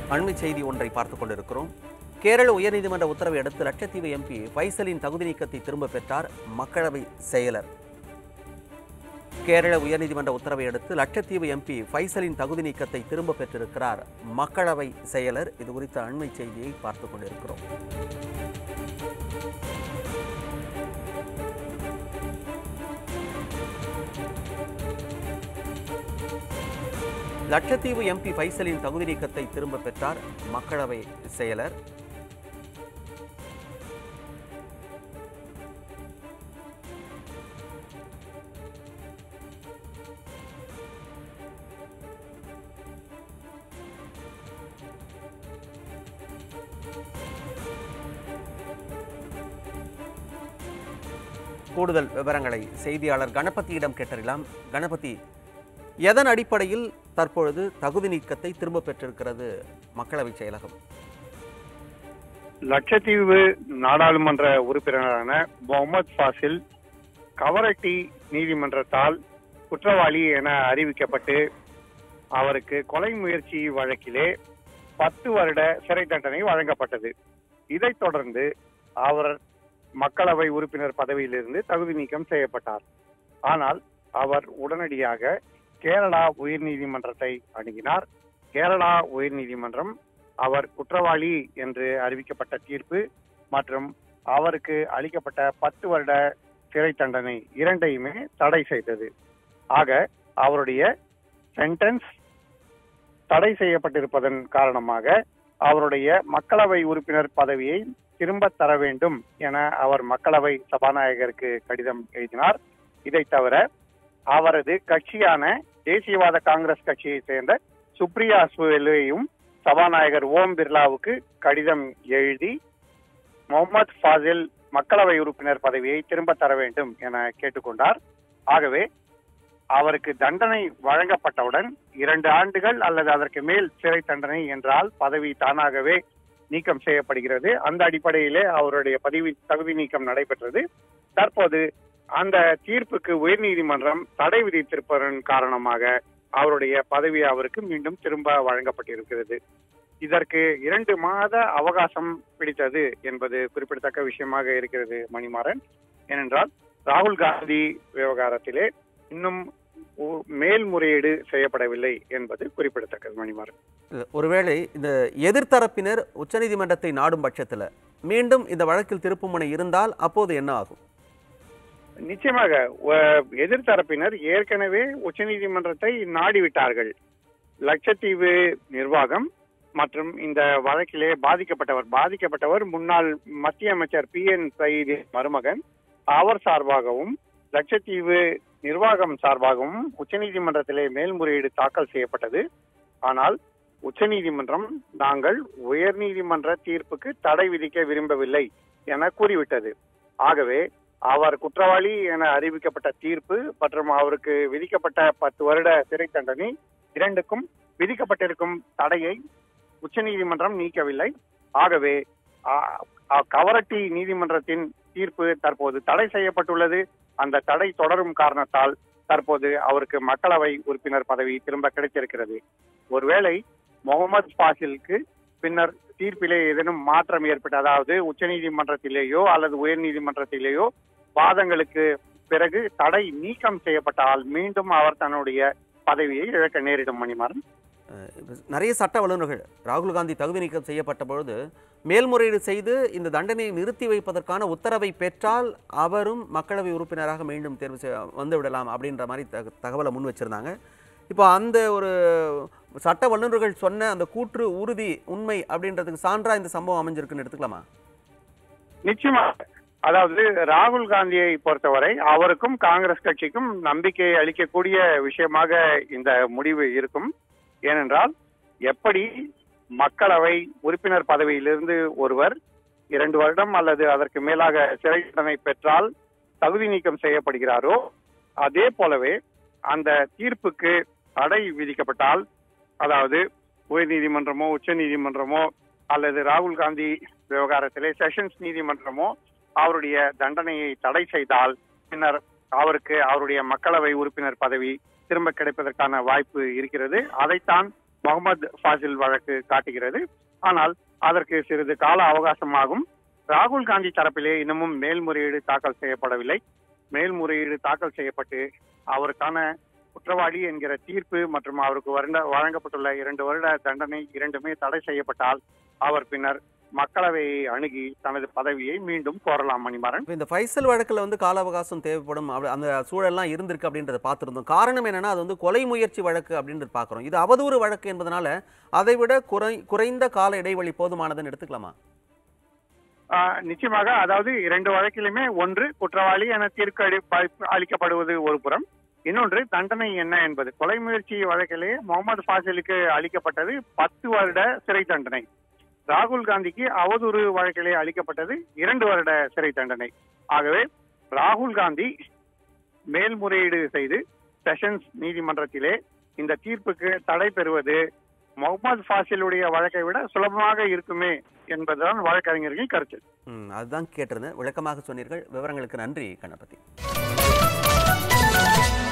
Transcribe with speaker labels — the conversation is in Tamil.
Speaker 1: அண்மை செய்தி ஒன்றை பார்த்துக் கொண்டிருக்கிறோம். கேரள உயர்நீதிமன்ற உத்தரவை அடுத்து லட்சத்தீவு எம்பி ஃபைசலின் தகுதி நீக்கத்தை திரும்ப பெற்றார் மக்களவை செயலர். கேரள உயர்நீதிமன்ற உத்தரவை அடுத்து லட்சத்தீவு எம்பி ஃபைசலின் தகுதி நீக்கத்தை திரும்ப பெற்றிருக்கிறார் மக்களவை செயலர். இது குறித்த அண்மை செய்தியை பார்த்துக் கொண்டிருக்கிறோம். லட்சத்தீவு எம்பி ஃபைசலின் தகுதி நீக்கத்தை திரும்ப பெற்றார் மக்களவை செயலர். கூடுதல் விவரங்களை செய்தியாளர் கணபதியிடம் கேட்டறியலாம். கணபதி, எதன் அடிப்படையில் தற்பொழுது தகுதி நீக்கத்தை திரும்ப பெற்றிருக்கிறது மக்களவை செயலகம்?
Speaker 2: லட்சத்தீவு நாடாளுமன்ற உறுப்பினரான முகமது ஃபாசில் கவரட்டி நீதிமன்றத்தால் குற்றவாளி என அறிவிக்கப்பட்டு அவருக்கு கொலை முயற்சி வழக்கிலே 10 வருட சிறை தண்டனை வழங்கப்பட்டது. இதைத் தொடர்ந்து அவர் மக்களவை உறுப்பினர் பதவியிலிருந்து தகுதி நீக்கம் செய்யப்பட்டார். ஆனால் அவர் உடனடியாக கேரளா உயர்நீதிமன்றத்தை அணுகினார். கேரளா உயர்நீதிமன்றம் அவர் குற்றவாளி என்று அறிவிக்கப்பட்ட தீர்ப்பு மற்றும் அவருக்கு அளிக்கப்பட்ட 10 வருட சிறை தண்டனை இரண்டையுமே தடை செய்தது. ஆக அவருடைய சென்டென்ஸ் தடை செய்யப்பட்டிருப்பதன் காரணமாக அவருடைய மக்களவை உறுப்பினர் பதவியை திரும்ப தர வேண்டும் என அவர் மக்களவை சபாநாயகருக்கு கடிதம் எழுதினார். இதை தவிர அவரது கட்சியான தேசியவாத காங்கிரஸ் கட்சியை சேர்ந்த சுப்ரியா சுலேயும் சபாநாயகர் ஓம் பிர்லாவுக்கு கடிதம் எழுதி முகமது ஃபாசில் மக்களவை உறுப்பினர் பதவியை திரும்ப தர வேண்டும் என கேட்டுக்கொண்டார். ஆகவே அவருக்கு தண்டனை வழங்கப்பட்டவுடன் 2 ஆண்டுகள் அல்லது அதற்கு மேல் சிறை தண்டனை என்றால் பதவி தானாகவே நீக்கம் செய்யப்படுகிறது. அந்த அடிப்படையிலே அவருடைய தகுதி நீக்கம் நடைபெற்றது. தற்போது அந்த தீர்ப்புக்கு உயர்நீதிமன்றம் தடை விதித்திருப்பதன் காரணமாக அவருடைய பதவி அவருக்கு மீண்டும் திரும்ப வழங்கப்பட்டிருக்கிறது. இதற்கு 2 மாத அவகாசம் பிடித்தது என்பது குறிப்பிடத்தக்க விஷயமாக இருக்கிறது மணிமாறன். ஏனென்றால் ராகுல் காந்தி விவகாரத்திலே இன்னும் மேல்முறையீடு செய்யப்படவில்லை என்பது குறிப்பிடத்தக்கது மணிமாறன்.
Speaker 1: ஒருவேளை இந்த எதிர்த்தரப்பினர் உச்சநீதிமன்றத்தை நாடும் பட்சத்தில் மீண்டும் இந்த வழக்கில் திருப்புமுனை இருந்தால் அப்போது என்ன ஆகும்?
Speaker 2: நிச்சயமாக எதிர்த்தரப்பினர் ஏற்கனவே உச்சநீதிமன்றத்தை நாடிவிட்டார்கள். லட்சத்தீவு நிர்வாகம் மற்றும் இந்த வழக்கிலே பாதிக்கப்பட்டவர் முன்னாள் மத்திய அமைச்சர் PN சயீதின் மருமகன். அவர் சார்பாகவும் லட்சத்தீவு நிர்வாகம் சார்பாகவும் உச்சநீதிமன்றத்திலே மேல்முறையீடு தாக்கல் செய்யப்பட்டது. ஆனால் உச்சநீதிமன்றம் நாங்கள் உயர்நீதிமன்ற தீர்ப்புக்கு தடை விதிக்க விரும்பவில்லை என கூறிவிட்டது. ஆகவே அவர் குற்றவாளி என அறிவிக்கப்பட்ட தீர்ப்பு மற்றும் அவருக்கு விதிக்கப்பட்ட 10 வருட சிறை தண்டனை இரண்டுக்கும் விதிக்கப்பட்டிருக்கும் தடையை உச்சநீதிமன்றம் நீக்கவில்லை. ஆகவே கவரட்டி நீதிமன்றத்தின் தீர்ப்பு தற்போது தடை செய்யப்பட்டுள்ளது. அந்த தடை தொடரும் காரணத்தால் தற்போது அவருக்கு மக்களவை உறுப்பினர் பதவி திரும்ப கிடைத்திருக்கிறது. ஒருவேளை முகமது ஃபாசிலுக்கு பின்னர் தீர்ப்பிலே ஏதேனும் மாற்றம் ஏற்பட்டு, அதாவது உச்சநீதிமன்றத்திலேயோ அல்லது உயர்நீதிமன்றத்திலேயோ வாதங்களுக்கு பிறகு தடை நீக்கம் செய்யப்பட்டால் மீண்டும் அவர் தன்னுடைய பதவியை இழக்க நேரிடும் மணிமாறன்.
Speaker 1: நிறைய சட்ட வல்லுநர்கள் ராகுல் காந்தி தகுதி நீக்கம் செய்யப்பட்ட பொழுது மேல்முறையீடு செய்து இந்த தண்டனையை நிறுத்தி வைப்பதற்கான உத்தரவை பெற்றால் அவரும் மக்களவை உறுப்பினராக மீண்டும் தேர்வு வந்து விடலாம் அப்படின்ற மாதிரி தகவலை முன் வச்சிருந்தாங்க. இப்போ அந்த ஒரு சட்ட வல்லுநர்கள் சொன்ன அந்த கூற்று உறுதி உண்மை அப்படின்றதுக்கு சான்றா இந்த சம்பவம் அமைஞ்சிருக்குன்னு எடுத்துக்கலாமா?
Speaker 2: நிச்சயமாக. அதாவது ராகுல் காந்தியை பொறுத்தவரை அவருக்கும் காங்கிரஸ் கட்சிக்கும் நம்பிக்கை அளிக்கக்கூடிய விஷயமாக இந்த முடிவு இருக்கும். ஏனென்றால் எப்படி மக்களவை உறுப்பினர் பதவியிலிருந்து ஒருவர் 2 வருடம் அல்லது அதற்கு மேலாக சிறை தண்டனை பெற்றால் தகுதி நீக்கம் செய்யப்படுகிறாரோ, அதே போலவே அந்த தீர்ப்புக்கு தடை விதிக்கப்பட்டால், அதாவது உயர்நீதிமன்றமோ உச்ச நீதிமன்றமோ அல்லது ராகுல் காந்தி விவகாரத்திலே செஷன்ஸ் நீதிமன்றமோ அவருடைய தண்டனையை தடை செய்தால் பின்னர் அவருக்கு அவருடைய மக்களவை உறுப்பினர் பதவி திரும்ப கிடைப்பதற்கான வாய்ப்பு இருக்கிறது. அதைத்தான் முகமது ஃபாசில் வழக்கு காட்டுகிறது. ஆனால் அதற்கு சிறிது கால அவகாசமாகும். ராகுல் காந்தி தரப்பிலே இன்னமும் மேல்முறையீடு தாக்கல் செய்யப்படவில்லை. மேல்முறையீடு தாக்கல் செய்யப்பட்டு அவருக்கான குற்றவாளி என்கிற தீர்ப்பு மற்றும் அவருக்கு வழங்கப்பட்டுள்ள 2 வருட தண்டனை இரண்டுமே தடை செய்யப்பட்டால் அவர் பின்னர் மக்களவையை அணுகி தனது பதவியை மீண்டும் கோரலாம். மணிமாறன்,
Speaker 1: இந்த ஃபைசல் வழக்கில் வந்து கால அவகாசம் தேவைப்படும் அந்த சூழல்லாம் இருந்திருக்கு அப்படின்றத பார்த்துருந்தோம். காரணம் என்னன்னா அது வந்து கொலை முயற்சி வழக்கு அப்படின்றது பார்க்குறோம். இது அவதூறு வழக்கு என்பதனால அதை விட குறைந்த கால இடைவெளி போதுமானதுன்னு எடுத்துக்கலாமா?
Speaker 2: நிச்சயமாக. அதாவது 2 வழக்கிலுமே ஒன்று குற்றவாளி என தீர்ப்பு அளிக்கப்படுவது ஒரு புறம், இன்னொன்று தண்டனை என்ன என்பது. கொலை முயற்சி வழக்கிலே முகமது ஃபாசிலுக்கு அளிக்கப்பட்டது 10 வருட சிறை தண்டனை. ராகுல் காந்திக்கு அவதூறு வழக்கிலே அளிக்கப்பட்டது 2 வருட சிறை தண்டனை. ஆகவே ராகுல் காந்தி மேல்முறையீடு செய்து செஷன்ஸ் நீதிமன்றத்திலே இந்த தீர்ப்புக்கு தடை பெறுவது முகமது ஃபாசிலுடைய வழக்கை விட சுலபமாக இருக்குமே என்பதுதான் வழக்கறிஞர்களின் கருத்து.
Speaker 1: அதுதான் கேட்டிருந்தேன். விளக்கமாக சொன்னீர்கள். விவரங்களுக்கு நன்றி கணபதி.